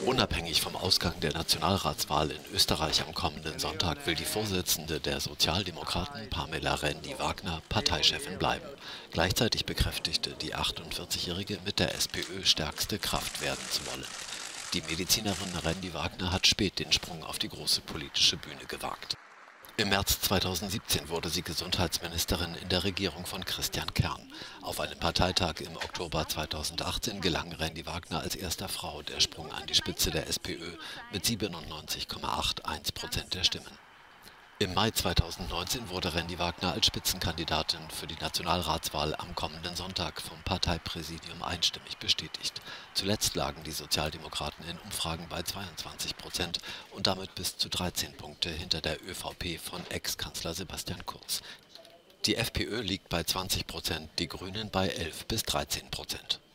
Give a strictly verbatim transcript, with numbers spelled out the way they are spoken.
Unabhängig vom Ausgang der Nationalratswahl in Österreich am kommenden Sonntag will die Vorsitzende der Sozialdemokraten, Pamela Rendi-Wagner, Parteichefin bleiben. Gleichzeitig bekräftigte die achtundvierzigjährige, mit der SPÖ stärkste Kraft werden zu wollen. Die Medizinerin Rendi-Wagner hat spät den Sprung auf die große politische Bühne gewagt. Im März zweitausendsiebzehn wurde sie Gesundheitsministerin in der Regierung von Christian Kern. Auf einem Parteitag im Oktober zweitausendachtzehn gelang Rendi-Wagner als erster Frau der Sprung an die Spitze der SPÖ mit siebenundneunzig Komma einundachtzig Prozent der Stimmen. Im Mai zweitausendneunzehn wurde Rendi-Wagner als Spitzenkandidatin für die Nationalratswahl am kommenden Sonntag vom Parteipräsidium einstimmig bestätigt. Zuletzt lagen die Sozialdemokraten in Umfragen bei zweiundzwanzig Prozent und damit bis zu dreizehn Punkte hinter der ÖVP von Ex-Kanzler Sebastian Kurz. Die FPÖ liegt bei zwanzig Prozent, die Grünen bei elf bis dreizehn Prozent.